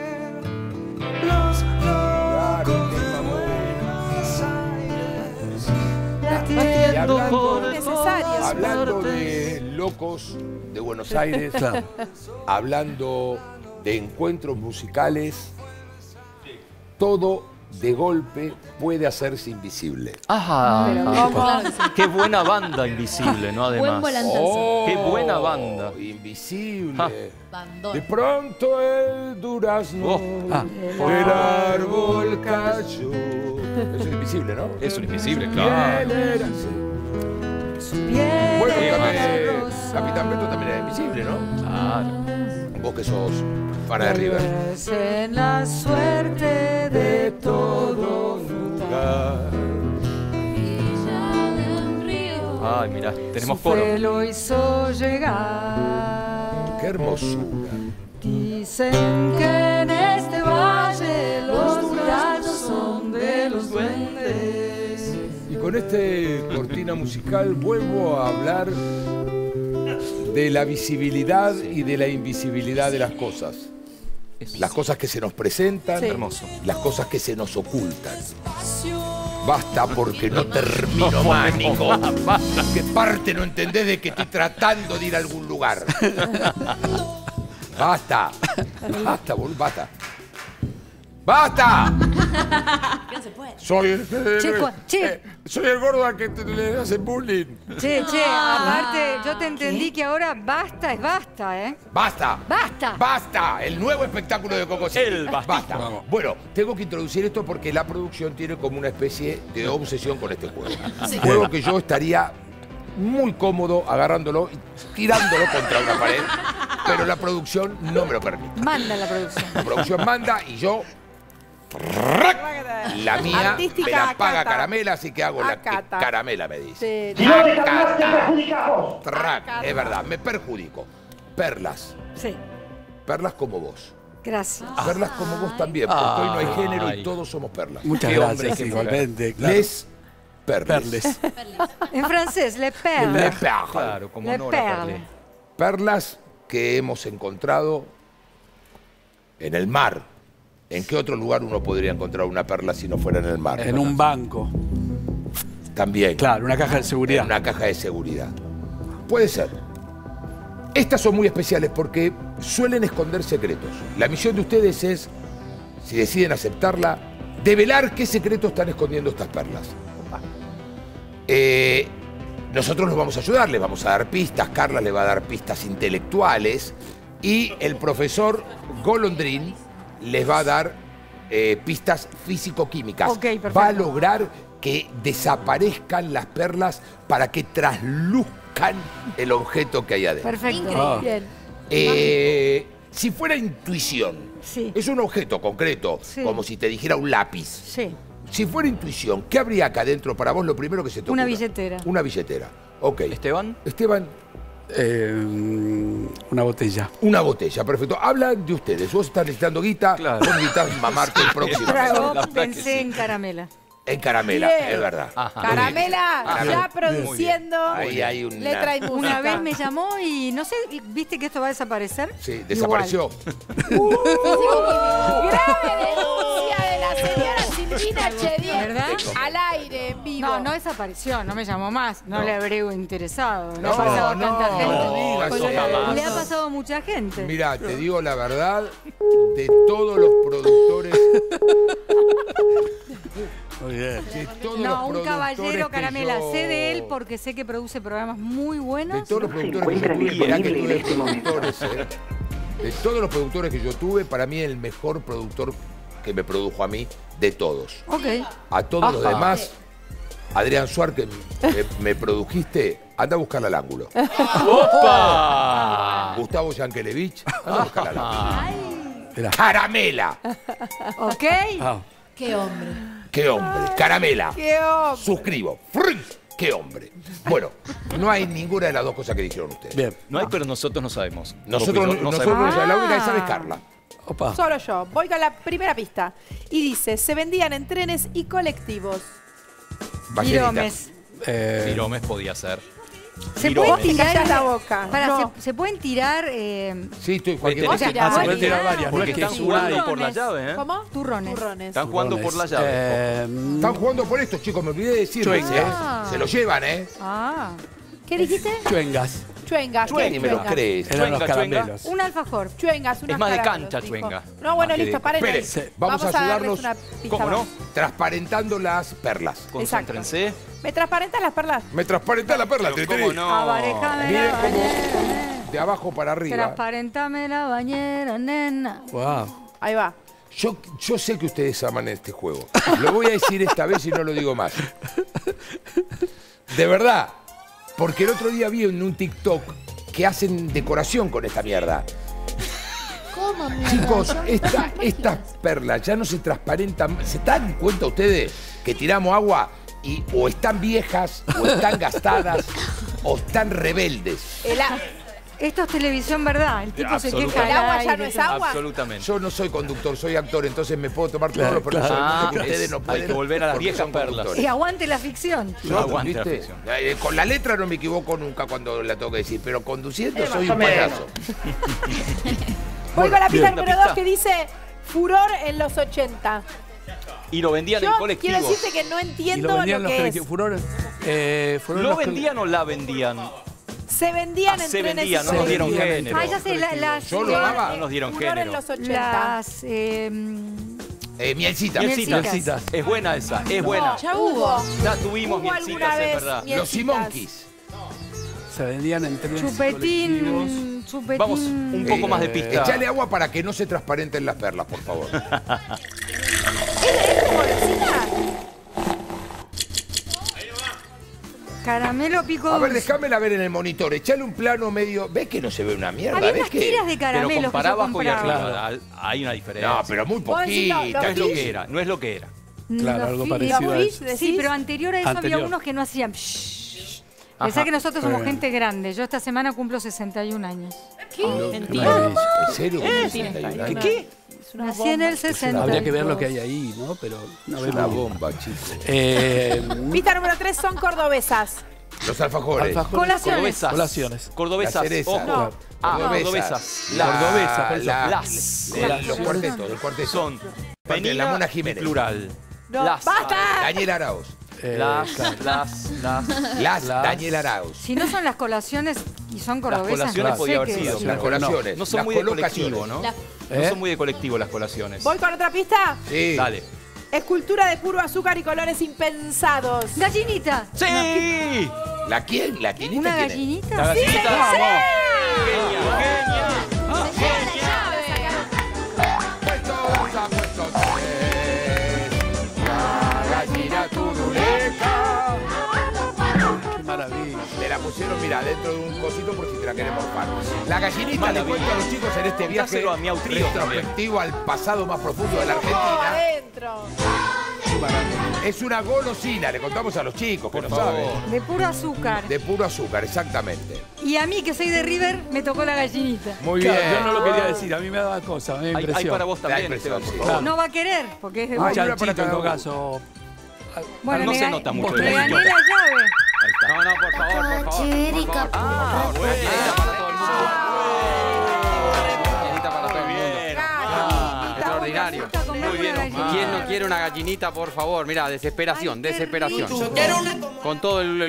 Hablando de locos de Buenos Aires, hablando de encuentros musicales, todo de golpe puede hacerse invisible. Ajá. Qué buena banda Invisible, ¿no? Además. Buen volantazo. Qué buena banda. Invisible. Bandón. De pronto el durazno el árbol cayó. Es un Invisible, ¿no? Es un Invisible, claro. Bueno, Capitán Beto también es Invisible, ¿no? Claro. Vos que sos fan de River. En la suerte de todo lugar. Ay, mirá, tenemos foro. Se lo hizo llegar. Qué hermosura. Dicen que en este valle los duraznos son de los duendes. Y con este cortina musical vuelvo a hablar de la visibilidad y de la invisibilidad de las cosas. Las cosas que se nos presentan, las cosas que se nos ocultan. Basta porque no termino más, Nico. ¿Qué parte no entendés de que estoy tratando de ir a algún lugar? Basta. Basta, boludo, basta. ¡Basta! No se puede. Soy el gordo al que le hacen bullying. Che, aparte, yo te entendí que ahora basta es basta, ¿eh? ¡Basta! ¡Basta! ¡Basta! El nuevo espectáculo de Coco Celis. El basta. Bueno, tengo que introducir esto porque la producción tiene como una especie de obsesión con este juego. Sí. Un juego que yo estaría muy cómodo agarrándolo y tirándolo contra una pared, pero la producción no me lo permite. Manda la producción. La producción manda y yo... La mía me la paga Caramela, así que hago la que Caramela me dice. Si no me cambiaste, perjudicamos. Es verdad, me perjudico. Perlas. Sí. Perlas como vos. Gracias. Perlas como vos también, porque hoy no hay género y todos somos perlas. Muchas gracias, igualmente. Claro. Les perles. En francés, le perle. Les perles. Claro, como Le Nora perle. Perle. Perlas que hemos encontrado en el mar. ¿En qué otro lugar uno podría encontrar una perla si no fuera en el mar? En un banco. También. Claro, una caja de seguridad. En una caja de seguridad. Puede ser. Estas son muy especiales porque suelen esconder secretos. La misión de ustedes es, si deciden aceptarla, develar qué secretos están escondiendo estas perlas. Nosotros los vamos a ayudar, les vamos a dar pistas, Carla le va a dar pistas intelectuales y el profesor Golondrín les va a dar pistas físico-químicas. Ok, perfecto. Va a lograr que desaparezcan las perlas para que trasluzcan el objeto que hay adentro. Perfecto. Bien. Si fuera intuición, Sí. es un objeto concreto, Sí. como si te dijera un lápiz. Sí. Si fuera intuición, ¿qué habría acá adentro para vos? Lo primero que se te Una ocurra. billetera. Una billetera. Ok. ¿Esteban? Esteban, Una botella. una botella, perfecto. Hablan de ustedes. Vos estás necesitando guita, Claro. vos necesitas mamarte el próximo. Yo La verdad que pensé sí. en caramela. En caramela, Bien. es verdad. Ajá. Caramela, Caramela. ya produciendo Ahí hay una... letra y música. Una vez me llamó y no sé, ¿viste que esto va a desaparecer? Sí, desapareció. Grave denuncia de la señora Silvina Chedier. ¿Verdad? Al aire, en vivo. No, no desapareció, no me llamó más, no, No. le habré interesado. Le No, ha pasado a no, tanta no gente. digas Pues eso jamás. le ha pasado a mucha gente. Mira, te digo la verdad, de todos los productores... Muy bien. De todos No, los un productores caballero que caramela. yo- Sé de él porque sé que produce programas muy De buenos. todos los productores que yo tuve, mirá que tuve productores, de todos los productores que yo tuve, para mí el mejor productor que me produjo a mí, de todos. Ok. A todos los Ajá. demás, Adrián Suárez, que me produjiste, anda a buscarla al ángulo. ¡Opa! Gustavo Yankelevich, anda a buscarla al ángulo. Era. ¡Caramela! Ok. Ah, ¡Qué hombre! ¡Qué hombre! ¡Caramela! ¡Qué hombre! Suscribo. ¡Frin! ¡Qué hombre! Bueno, no hay ninguna de las dos cosas que dijeron ustedes. bien. No hay, pero nosotros no sabemos. Nosotros, No nosotros sabemos. la única que sabe es Carla. Opa. Solo yo. Voy con la primera pista. Y dice, se vendían en trenes y colectivos. Ballenita. Piromes. Piromes podía ser. ¿Se Piromes. pueden tirar? Callás la boca. Para, No. ¿se pueden tirar Sí, estoy cualquier Vete, cosa. tirar. Se pueden tirar varias. No Porque es que están es una jugando y- por la llave, ¿eh? ¿Cómo? turrones? Turrones. Están jugando por la llave. Están jugando por esto, chicos, me olvidé de decirlo. Chuengas. Se lo llevan, ¿eh? Ah. ¿Qué dijiste? Chuengas. Chuengas. Chuengas, ¿qué ni me lo chuengas? crees. Eran los Chuenga, chuenga. caramelos. Un alfajor. Chuengas, unas Es más de caramelos, cancha, dijo. chuenga. No, bueno, Más que listo, de- paren ahí. Espere, vamos a darles ayudarlos. una pista ¿Cómo más. no? Transparentando las perlas. Concéntrense. ¿Me transparentan las perlas? Me transparenta la perla, Pero Tetri. ¿cómo no? Abarejame Miren la cómo bañera. de abajo para arriba. Transparentame la bañera, nena. Wow. Ahí va. Yo sé que ustedes aman este juego. Lo voy a decir esta vez y no lo digo más. De verdad. Porque el otro día vi en un TikTok que hacen decoración con esta mierda. ¿Cómo, mierda? Chicos, estas perlas ya no se transparentan. ¿Se dan cuenta ustedes que tiramos agua y o están viejas, o están gastadas, o están rebeldes? Esto es televisión, ¿verdad? El tipo se queja. Absolutamente. ¿El agua al ya aire. no es agua? Absolutamente. Yo no soy conductor, soy actor, entonces me puedo tomar todos los permisos del mundo que ustedes no pueden. Hay que volver a las porque viejas son perlas. conductores. Y aguante la ficción. Yo, Aguante la ¿viste? ficción. Con la letra no me equivoco nunca cuando la tengo que decir, pero conduciendo soy más o un menos. payaso. Voy con la pista bien. número La 2 que dice furor en los 80. Y lo vendían Yo en colectivos. quiero decirte que no Y entiendo lo lo, vendían los que es. colectivos. Fueron ¿Lo los vendían o la vendían? Se vendían en Se trenes vendían, y no nos dieron colectivos. género. Ah, ya sé, las... Yo lo amaba. No nos dieron Furor en género. los 80. Las... Mielcita. Mielcitas. Es buena esa, es buena. Ya hubo. Ya tuvimos Hubo alguna mielcitas, es vez verdad. mielcitas. Los Simonquis. Se vendían en trenes colectivos. Chupetín, chupetín. Vamos, un poco más de pista. Echale agua para que no se transparenten las perlas, por favor. ¿Es como vecina? Caramelo pico A ver, dulce. déjamela ver en el monitor. Echale un plano medio. ¿Ves que no se ve una mierda? Había ¿Ves unas que? tiras de Pero caramelos que compará yo abajo y compraba. arriba. Hay una diferencia. No, pero muy Vos decís, poquita. No es lo sí. que era, no es lo que era. Claro, Los algo fi- parecido los a fish, eso. Sí, decís. pero anterior a eso Anterior. había unos que no hacían... Ajá. Pensá que nosotros somos Bien. gente grande. Yo esta semana cumplo 61 años. Mentira. ¿En serio? ¿Qué? Nací en el 60. Habría que ver lo que hay ahí, ¿no? Pero no Es vemos una bien. bomba, chicos. Pista número 3 son cordobesas. Los alfajores. Alfajores. Colaciones. Cordobesas. Colaciones. Cordobesas. Las cerezas. Ojo. No. Ah, Cordobesas. cordobesas. Cordobesas, por eso. Los cuartetos, los cuartetos. Son La Penina Mona y Jiménez. plural. No, Las. ¡basta! Daniel Arauz. Las. Las Daniel Arauz. Si no son las colaciones y son Las cordobesas, colaciones no sé podía haber qué sido. decir. Las colaciones. No son las muy de colocaciones. colectivo, ¿no? La- No son muy de colectivo las colaciones. ¿Voy con otra pista? Sí. Dale. Escultura de puro azúcar y colores impensados. ¡Gallinita! ¡Sí! ¿La quién? ¿La quinita ¿Una quién es? gallinita? La Sí, gallinita. señor. Genia. Puestos a puestos tres. La gallina turulé. Me la pusieron, mira, dentro de un cosito por si te la querés morfar. La gallinita le cuento a los chicos en este viaje Dáselo a mi autrío retrospectivo al pasado más profundo de la Argentina. adentro. Es una golosina, le contamos a los chicos, que no saben. De puro azúcar. De puro azúcar, exactamente. Y a mí, que soy de River, me tocó la gallinita. Muy bien. Yo no lo quería decir, a mí me daba cosa, me da impresión. Hay para vos también, impresión, Esteban, por sí. favor. No va a querer, porque es de Un vos. chanchito en todo caso. Bueno, no me se ga- nota mucho. me gané la llave. No, no, por favor, por favor. Chirica, Ah, bueno. Galletita para todo el mundo. Galletita para todo el mundo. Ah, extraordinario. Muy bien. ¿Quién no quiere una gallinita, por favor? Mira, desesperación, desesperación. Con todo el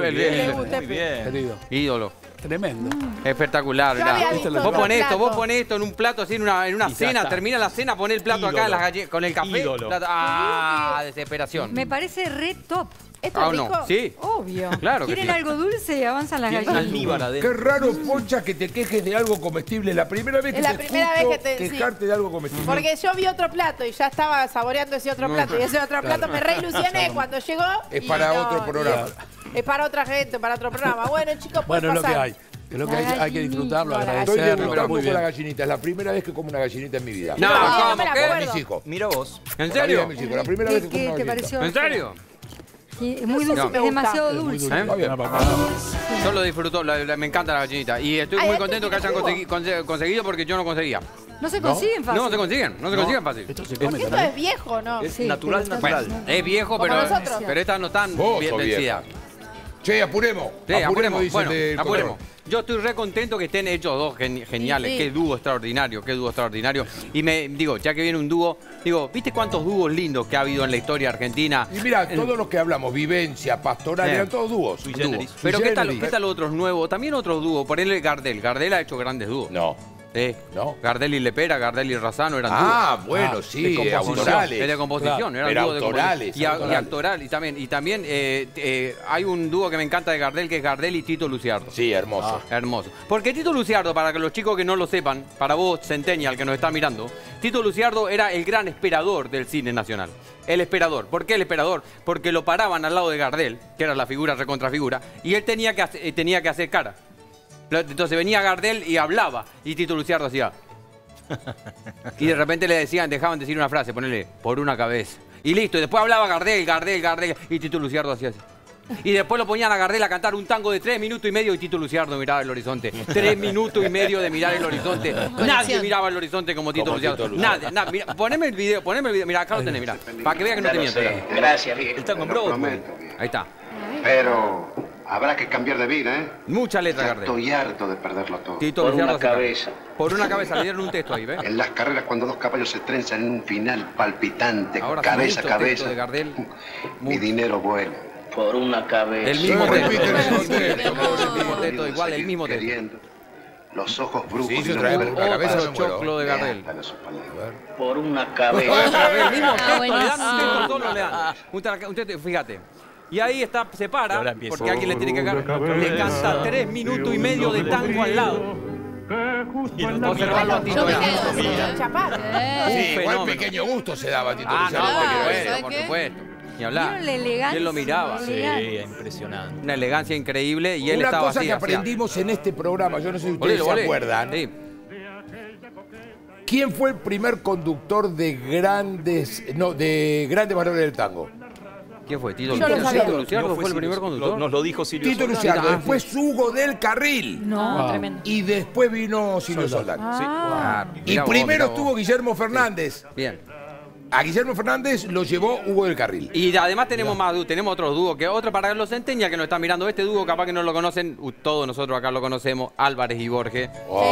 Muy bien. Querido. ídolo. Tremendo. Espectacular, Yo había mirá. visto Vos otro ponés esto, plato. vos ponés esto en un plato así en una Y ya cena, está. termina la cena, poné el plato acá Ídolo. con el café. Ídolo. Ah, desesperación. Me parece re top. ¿Esto Ah, es no, rico? sí. Obvio. Claro que ¿Quieren sí. algo dulce y avanzan las Tiene gallinas? almíbar adentro. Qué raro, Poncha, que te quejes de algo comestible. La primera vez que Es la te primera escucho vez que te- sí. quejarte de algo comestible. Porque yo vi otro plato y ya estaba saboreando ese otro plato. Y ese otro plato me reilusioné cuando llegó. Es y para no, otro y programa. Es para otra gente, para otro programa. Bueno, chicos, puede Bueno, es lo que pasar. hay. Es lo que hay que disfrutarlo, La gallinita. Estoy agradecerlo. debutando Muy con la bien. gallinita. Es la primera vez que como una gallinita en mi vida. No, No, ¿cómo? no me la ¿Qué? acuerdo. Mis hijos. Mira vos. ¿En Por la vida de serio? mis hijos. La primera vez que como ¿Qué una te gallinita. pareció? ¿En serio? Sí, es muy dulce, me es gusta. demasiado Es muy dulce. dulce. ¿Eh? Está bien. Yo lo disfruto, me encanta la gallinita. Y estoy Ay, muy este contento que tiene hayan jugo. conseguido porque yo no conseguía. No se consiguen fácil. No se consiguen, no se consiguen fácil. Esto se Porque come esto también. es viejo, ¿no? Es Sí, natural, pero natural. Es viejo, Como pero, nosotros. pero estas no están Vos bien sos vencidas. vieja. Che, apuremos. Sí, apuremos. dicen Bueno, del apuremos. corredor. Yo estoy re contento que estén hechos dos geniales. Sí, sí. Qué dúo extraordinario, qué dúo extraordinario. Y me digo, ya que viene un dúo, digo, ¿viste cuántos dúos lindos que ha habido en la historia argentina? Y mira, todos los que hablamos, vivencia, pastoral, eran todos dúos. Dúos. Sui Pero ¿qué tal, generis. ¿qué tal los otros nuevos? También otros dúos. Por él Gardel. Gardel ha hecho grandes dúos. No. No. Gardel y Lepera, Gardel y Razano eran Ah, dúos. bueno, sí, de composición. autorales. Es de composición, Claro, eran pero dúos de autorales, composición. Y autorales. actorales también. Y también hay un dúo que me encanta de Gardel, que es Gardel y Tito Luciardo. Sí, hermoso. Hermoso. Porque Tito Luciardo, para que los chicos que no lo sepan, para vos, Centennial, que nos está mirando, Tito Luciardo era el gran esperador del cine nacional. El esperador. ¿Por qué el esperador? Porque lo paraban al lado de Gardel, que era la figura recontrafigura, y él tenía que hacer cara. Entonces venía Gardel y hablaba, y Tito Luciardo hacía... Y de repente le dejaban decir una frase, ponerle, por una cabeza. Y listo, y después hablaba Gardel, y Tito Luciardo hacía así. Y después lo ponían a Gardel a cantar un tango de 3 minutos y medio y Tito Luciardo miraba el horizonte. 3 minutos y medio de mirar el horizonte. Nadie miraba el horizonte como Tito Luciardo. Nadie. Mira, poneme el video. Mira, acá lo tenés, mira. Para que veas que no te miento. Gracias, viejo. Está con Broadway. Ahí está. Pero habrá que cambiar de vida, ¿eh? Mucha letra, Ya Gardel. estoy harto de perderlo todo. Tito Por Luciardo una se cae. cabeza. Por una cabeza, le dieron un texto ahí, ¿ves? En las carreras, cuando dos caballos se trenzan en un final palpitante, Ahora sí, cabeza a mucho texto cabeza, de Gardel. mi dinero vuela. Por una cabeza. El mismo texto. repite el mismo El mismo texto, igual, el mismo texto. Queriendo. Los ojos brujos. Sí, y yo los traía labios la cabeza, tapados. me muero. Choclo de Gardel. Lean sus palabras. Por una cabeza. El mismo texto, le dan un buenísimo. texto solo, le dan. Un texto, fíjate. Y ahí está, se para, ahora empieza. porque alguien le tiene que cantar. Le canta 3 minutos y medio de tango al lado. Observarlo a Tito. Yo me era quedo un así, Chapar. Sí, igual fenómeno. pequeño gusto se daba a Tito Ah, Luciardo. no, te quiero decir. ¿sabes por qué? supuesto. Ni hablar. ¿Vieron la elegancia? Y él lo miraba. La Sí, elegancia. impresionante. Una elegancia increíble y él Una estaba cosa así. que aprendimos en este programa, yo no sé si ustedes Olé, se acuerdan. Sí. ¿Quién fue el primer conductor de grandes valores del tango? ¿Quién fue? Tito Yo lo sabía. Tito Luciardo fue el primer conductor. Nos lo dijo Silvio Tito Soldán. Luciardo, Ah, después Hugo del Carril. No, tremendo. Y después vino Silvio Soldán. Sí. Ah, Y mirá vos, primero mirá vos. estuvo Guillermo Fernández. Bien. A Guillermo Fernández lo llevó Hugo del Carril. Y además tenemos más dúos, tenemos otros dúos, que otro para los centenias que nos están mirando. Este dúo capaz que no lo conocen, todos nosotros acá lo conocemos, Álvarez y Borges.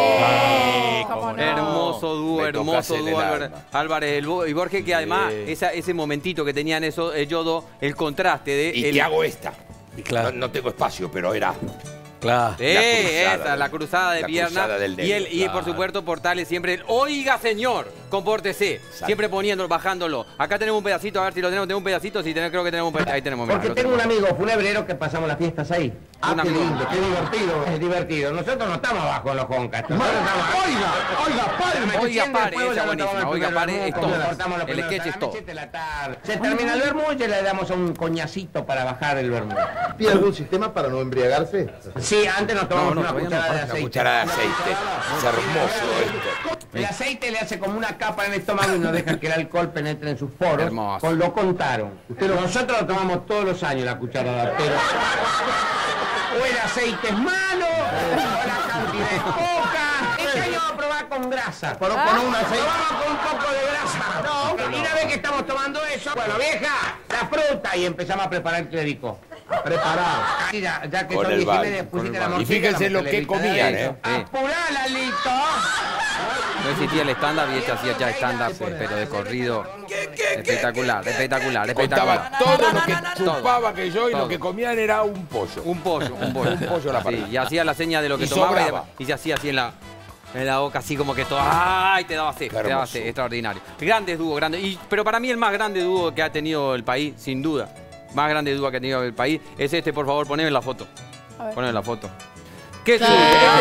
¿Cómo no? Hermoso dúo, Me hermoso tocás en el dúo alma. Álvarez y Borges, que además ese momentito que tenían ellos dos, el contraste de... Y te hago esta. Claro. No tengo espacio, pero era. Claro. La cruzada de la pierna. cruzada del Y negro, y por supuesto, por tales siempre el Oiga, señor. compórtese. Siempre poniéndolo, bajándolo. Acá tenemos un pedacito, a ver si lo tenemos. Tenemos un pedacito, sí, creo que tenemos un pedacito. Ahí tenemos. Porque tengo un amigo funebrero que pasamos las fiestas ahí. Ah, qué lindo, qué divertido. Es divertido. Nosotros no estamos abajo en los joncas. Oiga, padre. Oiga, pare, esa es buenísima. Oiga, pare, es todo. El sketch es todo. Se termina el vermú y le damos un coñacito para bajar el vermú. ¿Tiene algún sistema para no embriagarse? Sí, antes nos tomamos una cucharada de aceite. Una cucharada de aceite. Es hermoso esto. El aceite le hace como una capa en el estómago y no deja que el alcohol penetre en sus poros. Hermoso. Lo contaron. Nosotros lo tomamos todos los años la cucharada, pero o el aceite es malo, o la cantidad es poca. Este año vamos a probar con grasa. Pero con un aceite. Probamos con un poco de grasa. No, y una vez que estamos tomando eso, bueno, vieja, la fruta, y empezamos a preparar el clérico. Preparado. Mira, ya que Con son el 10 y bar, media, pusiste la Y morcilla, fíjense la lo que morcilla comían, de Apurala, Lito. No existía el stand-up y este hacía ya stand-up, pero de corrido. Espectacular. Contaba todo lo que chupaba que yo y lo que comían era un pollo. Un pollo a la parrilla. Sí, y hacía la seña de lo que Y tomaba sobraba. y se hacía así en la boca, así como que todo. ¡Ay! Te daba sed, extraordinario. Grandes dúos, grandes. Pero para mí el más grande dúo que ha tenido el país, sin duda. Más grande dúo que ha tenido el país es este, por favor, poneme la foto. Poneme la foto. ¿Qué es un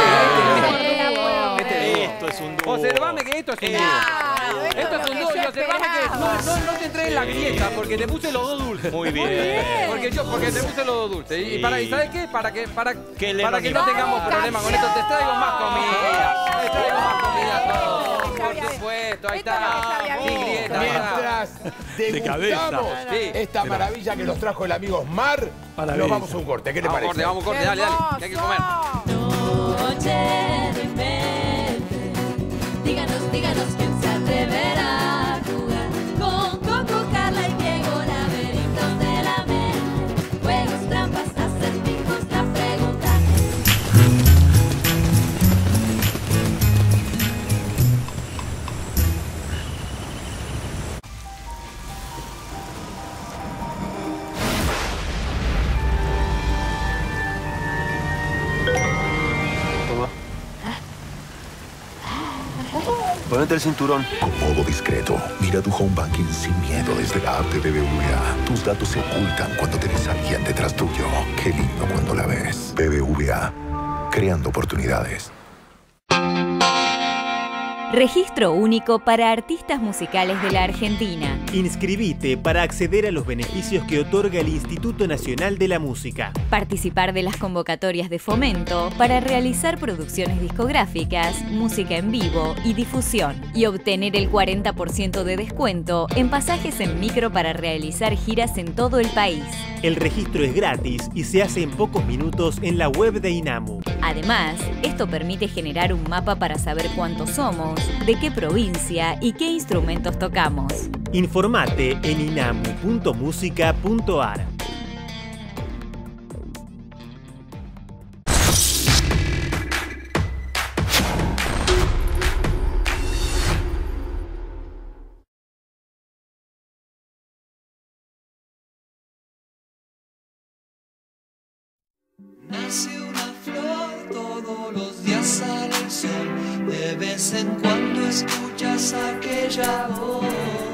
Esto es un dúo. Observame que esto es un dúo. Esto es un dúo y observame que no te entré en la grieta porque te puse los dos dulces. Muy bien. Porque te puse los dos dulces. Y ¿sabes qué? Para que no tengamos problemas con esto, te traigo más comida. Te traigo más comida. Por supuesto, ahí está. Sin grieta. Mientras degustamos esta maravilla que nos trajo el amigo Osmar, nos vamos a un corte. ¿Qué te parece? Vamos a un corte, dale, que hay que comer. Noche de mente. Díganos quién se atreverá a jugar con Coco, Carla y Diego, laberintos de la mente. Juegos, trampas, acertijos, la pregunta Ponete el cinturón. Con modo discreto, mira tu home banking sin miedo desde la app de BBVA. Tus datos se ocultan cuando tienes a alguien detrás tuyo. Qué lindo cuando la ves. BBVA, creando oportunidades. Registro único para artistas musicales de la Argentina. Inscribite para acceder a los beneficios que otorga el Instituto Nacional de la Música. Participar de las convocatorias de fomento para realizar producciones discográficas, música en vivo y difusión. Y obtener el 40% de descuento en pasajes en micro para realizar giras en todo el país. El registro es gratis y se hace en pocos minutos en la web de INAMU. Además, esto permite generar un mapa para saber cuántos somos, de qué provincia y qué instrumentos tocamos. Informate en inamu.musica.ar. Nace una flor, todos los días sale el sol, de vez en cuando escuchas aquella voz.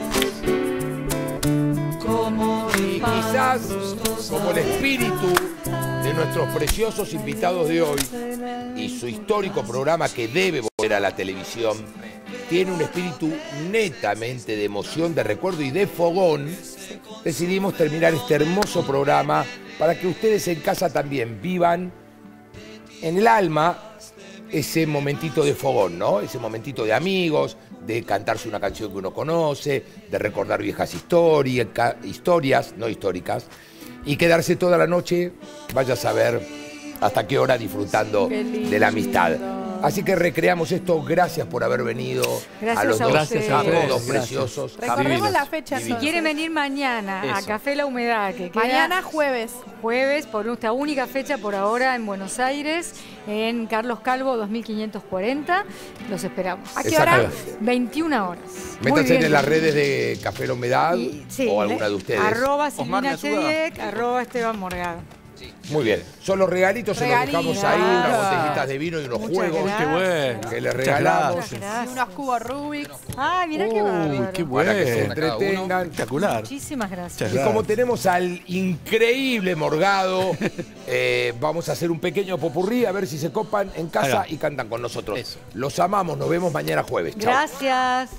Y quizás, como el espíritu de nuestros preciosos invitados de hoy y su histórico programa que debe volver a la televisión, tiene un espíritu netamente de emoción, de recuerdo y de fogón, decidimos terminar este hermoso programa para que ustedes en casa también vivan en el alma ese momentito de fogón, ¿no? Ese momentito de amigos, de cantarse una canción que uno conoce, de recordar viejas historias, no históricas, y quedarse toda la noche, vaya a saber hasta qué hora disfrutando de la amistad. Así que recreamos esto. Gracias por haber venido. Gracias a los dos ustedes. Preciosos. Recordemos la fecha. Si quieren venir mañana a Café La Humedad, que queda mañana jueves. Jueves, por esta única fecha por ahora en Buenos Aires, en Carlos Calvo 2540. Los esperamos. ¿A qué hora? 21 horas. Métanse en las redes de Café La Humedad o alguna de ustedes. @Silvina Chediek, @Esteban Morgado. Muy bien. Son los regalitos, se los dejamos ahí, unas botellitas de vino y unos Muchas juegos gracias. Qué bueno. que les regalamos. Y unos cubos Rubik. Ah, mirá qué bárbaro. Qué Para que se bueno. entretengan. Espectacular. Muchísimas gracias. Y como tenemos al increíble Morgado, vamos a hacer un pequeño popurrí a ver si se copan en casa y cantan con nosotros. Los amamos, nos vemos mañana jueves. Chau. Gracias.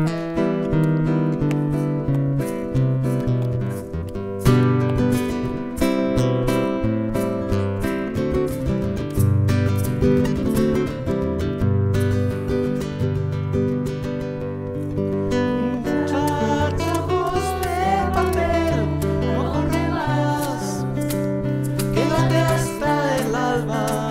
Quédate hasta el alba,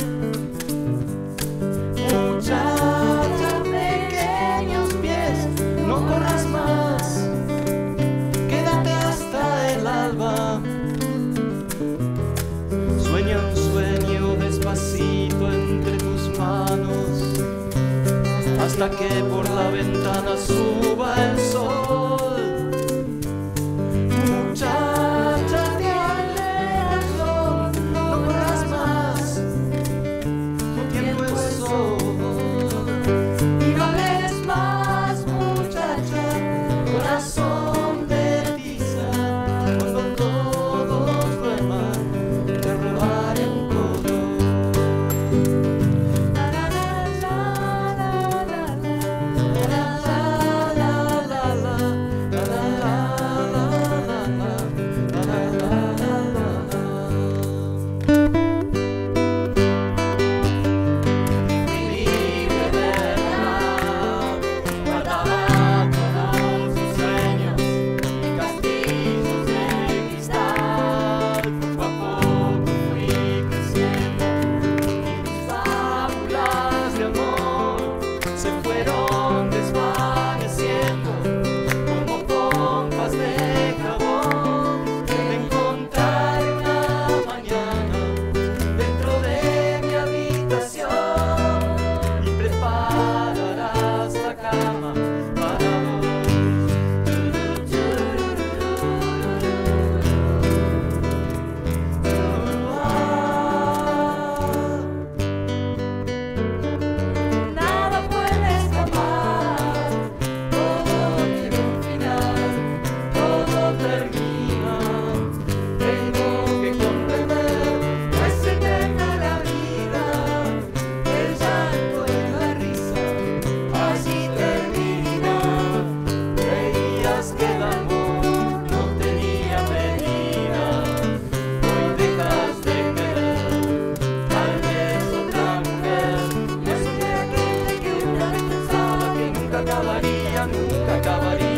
muchacha, pequeños pies, no corras más. Quédate hasta el alba. Sueña un sueño despacito entre tus manos, hasta que por la ventana suba el sol. Muchacha, no corras más, tu tiempo es oro. Y no hables más, muchacha, corazón de tiza. Cuando todos duerman, te robaré un codo. Guardaba todos sus sueños y castillos de cristal. Poco a poco fui creciendo y mis fábulas de amor se fueron desvaneciendo como pompas de jabón. Te encontraré una mañana dentro de mi habitación y prepararás la cama para dos. Nada puede escapar, todo tiene un final, todo termina. Tengo que comprender, no es eterna la vida, el llanto y la risa, así termina. Creías que el amor no tenía medida, hoy dejas de querer, tal vez otra mujer. Yo soy aquel que una vez pensaba que nunca acabaría, nunca acabaría.